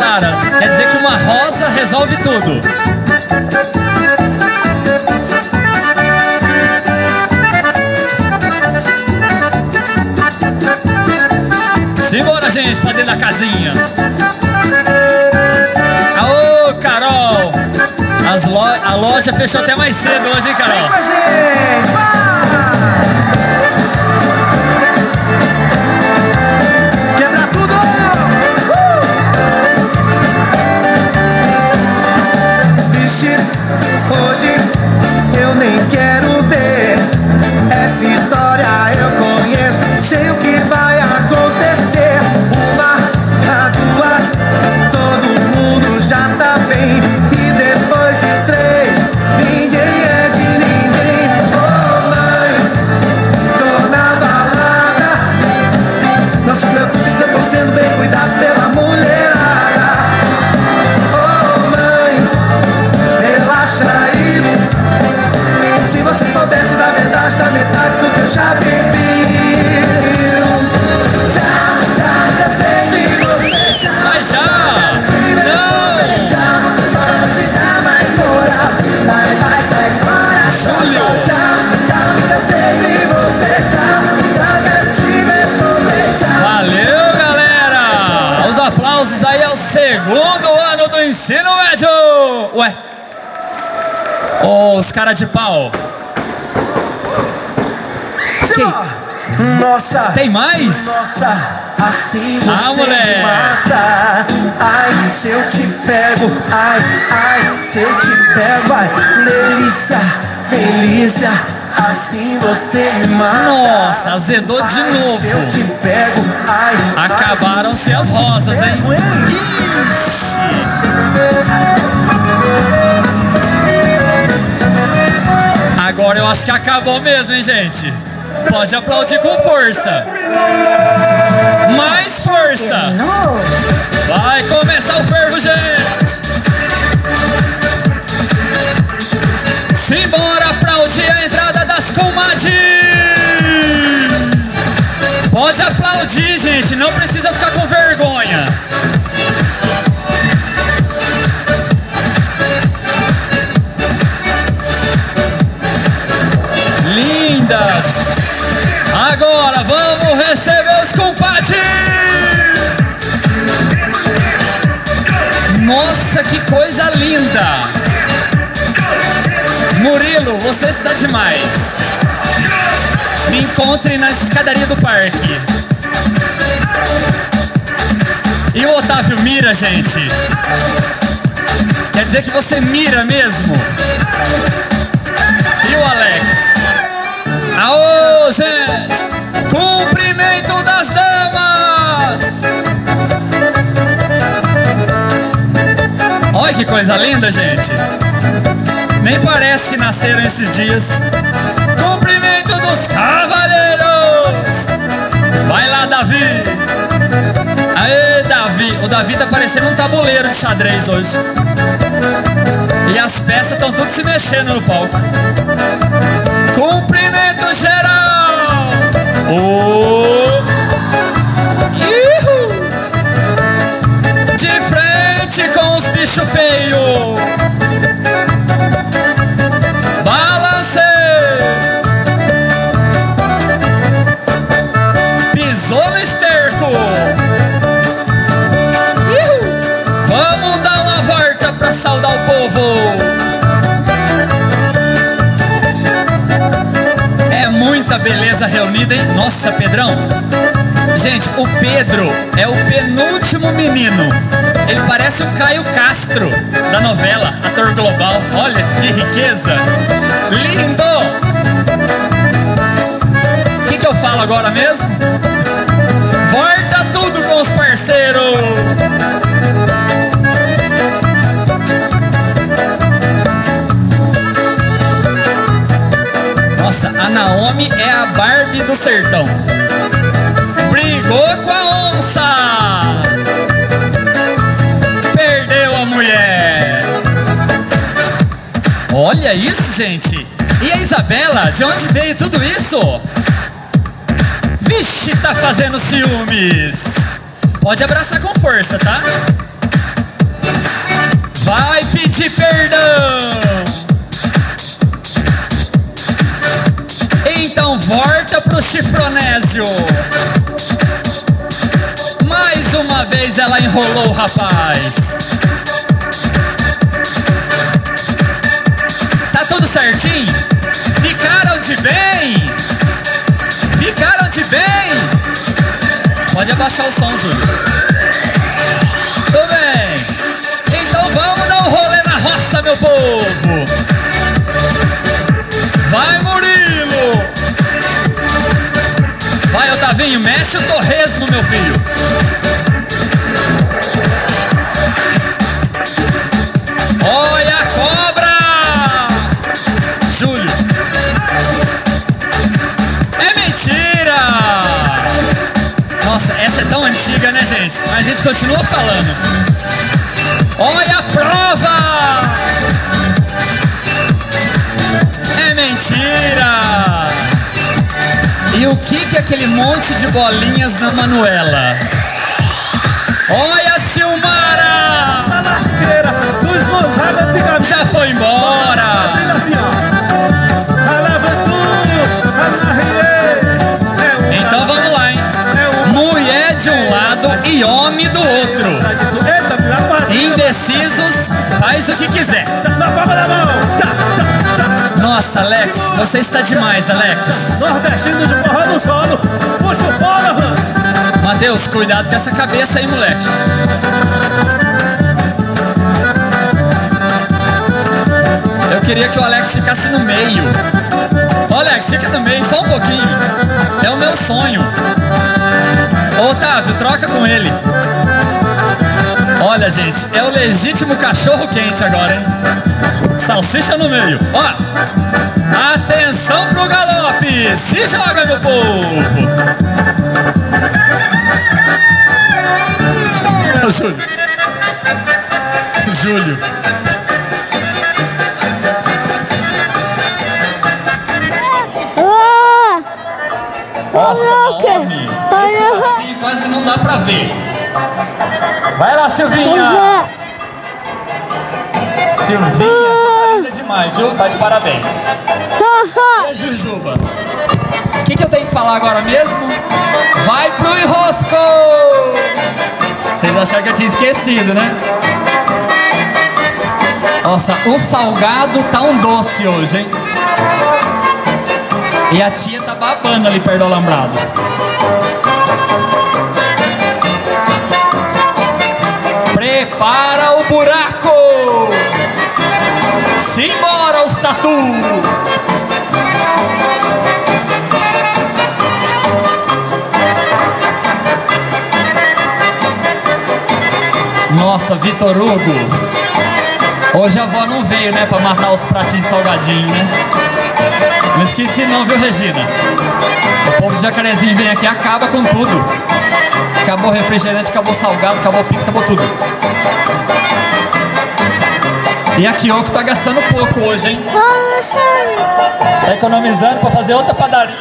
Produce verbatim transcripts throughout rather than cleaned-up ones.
cara. Quer dizer que uma rosa resolve tudo. Simbora, gente, pra dentro da casinha. Aô, Carol. As lo... A loja fechou até mais cedo hoje, hein, Carol? Vem com a gente, vai! Quebra tudo! Uh! Vixe, hoje eu nem quero ver. Essa história eu conheço, sei o que vai acontecer. Uma, duas, todo mundo já tá bem. E depois de três, ninguém é de ninguém. Oh mãe, tô na balada. Não se preocupe que eu tô sendo bem cuidado pela mulherada. Oh mãe, relaxa aí. Se você soubesse da verdade, da metade do que eu já bebi. Já, já cansei de você, já. Mas já! Não! Já, só não te dá mais moral. Vai, vai, sai fora. Júlio! Já, já cansei de você, já. Já quero te ver sobre já. Valeu, galera! Os aplausos aí ao segundo ano do ensino médio! Ué? Ô, os cara de pau! Nossa! Tem mais? Nossa! Assim você Ah, moleque. me mata. Ai, se eu te pego. Ai, ai, se eu te pego. Ai, delícia, delícia. Assim você me mata. Nossa, azedou de Ai, novo. se eu te pego. Ai, Acabaram-se as rosas, hein? Ixi! Agora eu acho que acabou mesmo, hein, gente? Pode aplaudir com força. Mais força. Vai começar o fervo, gente. Simbora aplaudir a entrada das comadres. Pode aplaudir, gente. Não precisa ficar com vergonha. Lindas. Agora vamos receber os compadres. Nossa, que coisa linda. Murilo, você está demais. Me encontre na escadaria do parque. E o Otávio mira, gente. Quer dizer que você mira mesmo? E o Alex? Aô, gente! Cumprimento das damas! Olha que coisa linda, gente! Nem parece que nasceram esses dias. Cumprimento dos cavalheiros! Vai lá, Davi! Aê, Davi! O Davi tá parecendo um tabuleiro de xadrez hoje. E as peças estão tudo se mexendo no palco. Cumprimento geral! Oh! Ihu! De frente com os bichos feios! Balancei! Pisou no esterco! Ihu! Vamos dar uma volta pra saudar o povo! Muita beleza reunida, hein? Nossa, Pedrão. Gente, o Pedro é o penúltimo menino. Ele parece o Caio Castro da novela Ator Global. Olha que riqueza. Lindo. O que que eu falo agora mesmo? Volta tudo com os parceiros. Nossa, a Naomi é a Barbie do sertão. Brigou com a onça. Perdeu a mulher. Olha isso, gente. E a Isabela, de onde veio tudo isso? Vixe, tá fazendo ciúmes. Pode abraçar com força, tá? vai pedir perdão. Então volta pro chifronésio. Mais uma vez ela enrolou o rapaz. Tá tudo certinho? Ficaram de bem? Ficaram de bem? Pode abaixar o som, Júlio. Tudo bem. Então vamos dar um rolê na roça, meu povo. Vai, Murilo. Vai, Otavinho, mexe o torresmo, meu filho. Olha a cobra. Júlio. É mentira. Nossa, essa é tão antiga, né, gente? Mas a gente continua falando. Olha a prova. É mentira. E o que que é aquele monte de bolinhas na Manuela? Olha a Silmara! A lasqueira dos moçados antigamente. Já foi embora! Assim, ó. Então vamos lá, hein? Mulher de um lado e homem do outro. Indecisos, faz o que quiser. Nossa, Alex, você está demais, Alex. Nordestino de forró no solo. Puxa o bolo. Matheus, cuidado com essa cabeça aí, moleque. Eu queria que o Alex ficasse no meio. Ô, Alex, fica no meio, só um pouquinho. É o meu sonho. Ô, Otávio, troca com ele. Olha, gente, é o legítimo cachorro quente agora, hein? Salsicha no meio. Ó, atenção pro galope. Se joga, meu povo. Ô, Júlio. Júlio. Nossa, homem. Esse assim quase não dá pra ver. Vai lá, Silvinha. Silvinha, você tá linda demais, viu? Tá de parabéns. E a Jujuba? O que que eu tenho que falar agora mesmo? Vai pro enrosco! Vocês acharam que eu tinha esquecido, né? Nossa, o salgado tá um doce hoje, hein? E a tia tá babando ali perto do alambrado. Prepara o buraco! Simbora os tatu! Nossa, Vitor Hugo! Hoje a avó não veio, né, pra matar os pratinhos de salgadinho, né? Não esqueci não, viu, Regina? O povo de Jacarezinho vem aqui e acaba com tudo. Acabou o refrigerante, acabou o salgado, acabou o pizza, acabou tudo. E a Kyoko tá gastando pouco hoje, hein? Tá economizando pra fazer outra padaria.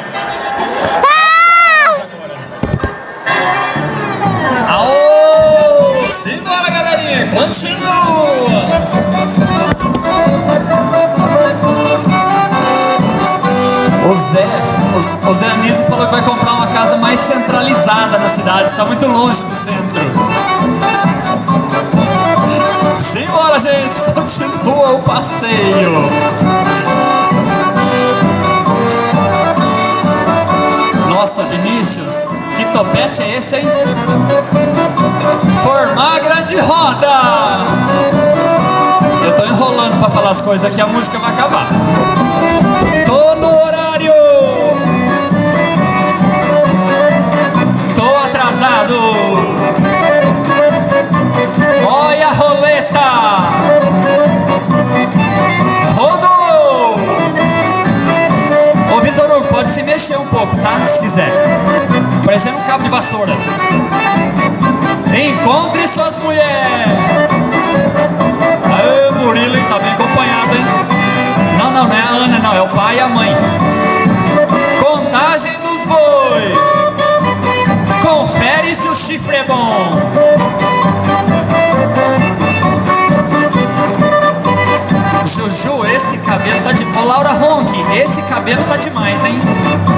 Aô! Simbora, galerinha! Continua! O Zé, o, o Zé Anísio falou que vai comprar uma casa mais centralizada na cidade, está muito longe do centro. Simbora, gente, continua o passeio. Nossa, Vinícius, que topete é esse, hein? Formar a grande roda. Eu tô enrolando pra falar as coisas aqui, a música vai acabar. Tô no horário. Tô atrasado. Olha a roleta. Rodou. Ô, Vitor Hugo, pode se mexer um pouco, tá? Se quiser. Parecendo um cabo de vassoura. Encontre suas mulheres. Aê, Murilo, tá bem acompanhado, hein? Não, não, não é a Ana, não. É o pai e a mãe. Contagem dos bois. Confere se o chifre é bom. Ju, esse cabelo tá de... Ô, Laura Ronk, esse cabelo tá demais, hein?